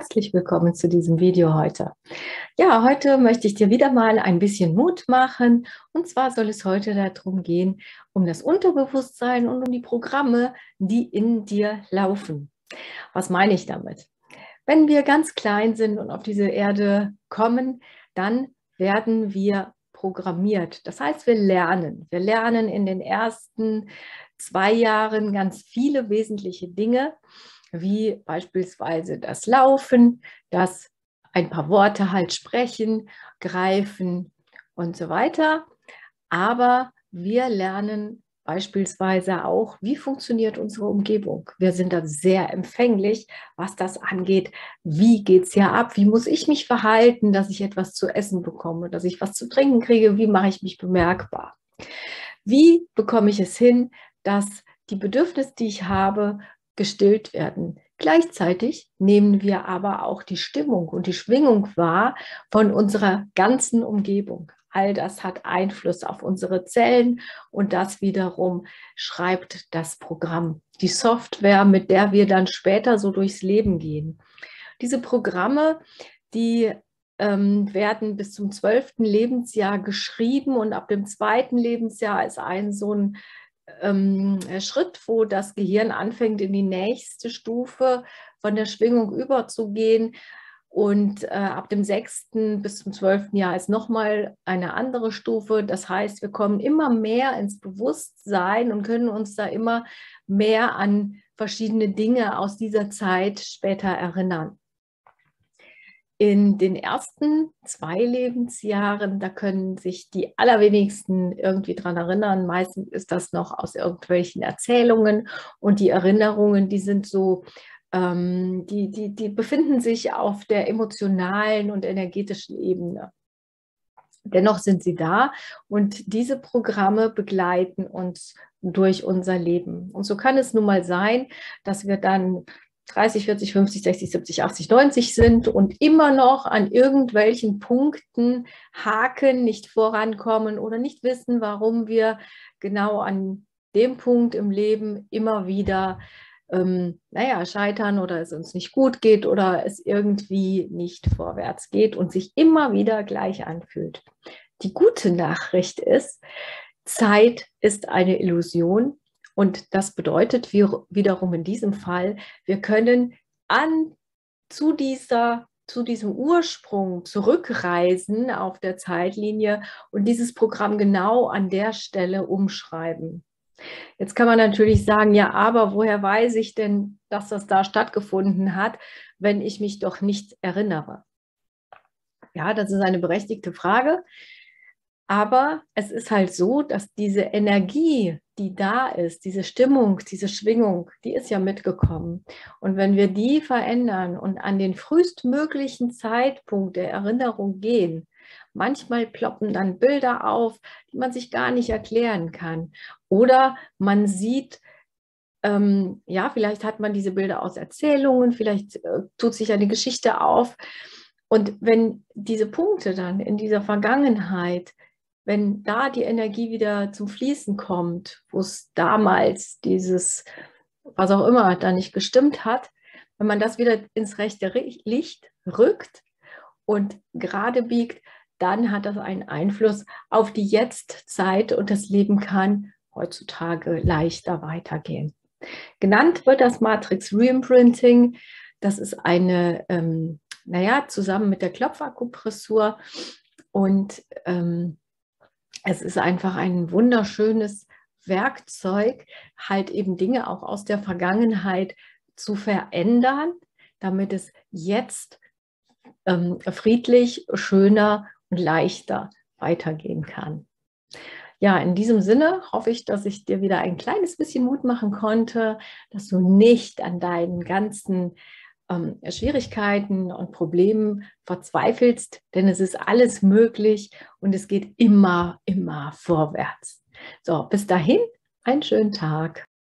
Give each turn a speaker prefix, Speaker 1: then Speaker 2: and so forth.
Speaker 1: herzlich willkommen zu diesem Video heute. Ja, heute möchte ich dir wieder mal ein bisschen Mut machen. Und zwar soll es heute darum gehen, um das Unterbewusstsein und um die Programme, die in dir laufen. Was meine ich damit? Wenn wir ganz klein sind und auf diese Erde kommen, dann werden wir programmiert. Das heißt, wir lernen. Wir lernen in den ersten 2 Jahren ganz viele wesentliche Dinge, wie beispielsweise das Laufen, das ein paar Worte halt sprechen, greifen und so weiter. Aber wir lernen beispielsweise auch, wie funktioniert unsere Umgebung. Wir sind da sehr empfänglich, was das angeht. Wie geht es hier ab? Wie muss ich mich verhalten, dass ich etwas zu essen bekomme, dass ich was zu trinken kriege? Wie mache ich mich bemerkbar? Wie bekomme ich es hin, dass die Bedürfnisse, die ich habe, gestillt werden? Gleichzeitig nehmen wir aber auch die Stimmung und die Schwingung wahr von unserer ganzen Umgebung. All das hat Einfluss auf unsere Zellen und das wiederum schreibt das Programm, die Software, mit der wir dann später so durchs Leben gehen. Diese Programme, die werden bis zum 12. Lebensjahr geschrieben und ab dem 2. Lebensjahr ist so ein Schritt, wo das Gehirn anfängt, in die nächste Stufe von der Schwingung überzugehen. Und ab dem 6. bis zum 12. Jahr ist nochmal eine andere Stufe. Das heißt, wir kommen immer mehr ins Bewusstsein und können uns da immer mehr an verschiedene Dinge aus dieser Zeit später erinnern. In den ersten 2 Lebensjahren, da können sich die allerwenigsten irgendwie dran erinnern. Meistens ist das noch aus irgendwelchen Erzählungen und die Erinnerungen, die sind so, die befinden sich auf der emotionalen und energetischen Ebene. Dennoch sind sie da und diese Programme begleiten uns durch unser Leben. Und so kann es nun mal sein, dass wir dann 30, 40, 50, 60, 70, 80, 90 sind und immer noch an irgendwelchen Punkten haken, nicht vorankommen oder nicht wissen, warum wir genau an dem Punkt im Leben immer wieder scheitern oder es uns nicht gut geht oder es irgendwie nicht vorwärts geht und sich immer wieder gleich anfühlt. Die gute Nachricht ist, Zeit ist eine Illusion. Und das bedeutet wiederum in diesem Fall, wir können zu diesem Ursprung zurückreisen auf der Zeitlinie und dieses Programm genau an der Stelle umschreiben. Jetzt kann man natürlich sagen, ja, aber woher weiß ich denn, dass das da stattgefunden hat, wenn ich mich doch nicht erinnere? Ja, das ist eine berechtigte Frage. Aber es ist halt so, dass diese Energie, die da ist, diese Stimmung, diese Schwingung, die ist ja mitgekommen. Und wenn wir die verändern und an den frühestmöglichen Zeitpunkt der Erinnerung gehen, manchmal ploppen dann Bilder auf, die man sich gar nicht erklären kann. Oder man sieht, vielleicht hat man diese Bilder aus Erzählungen, vielleicht tut sich eine Geschichte auf. Und wenn diese Punkte dann in dieser Vergangenheit, wenn da die Energie wieder zum Fließen kommt, wo es damals dieses, was auch immer, da nicht gestimmt hat, wenn man das wieder ins rechte Licht rückt und gerade biegt, dann hat das einen Einfluss auf die Jetztzeit und das Leben kann heutzutage leichter weitergehen. Genannt wird das Matrix Reimprinting. Das ist eine, zusammen mit der Klopfakupressur und es ist einfach ein wunderschönes Werkzeug, halt eben Dinge auch aus der Vergangenheit zu verändern, damit es jetzt friedlich, schöner und leichter weitergehen kann. Ja, in diesem Sinne hoffe ich, dass ich dir wieder ein kleines bisschen Mut machen konnte, dass du nicht an deinen ganzen Schwierigkeiten und Problemen verzweifelst, denn es ist alles möglich und es geht immer, immer vorwärts. So, bis dahin, einen schönen Tag.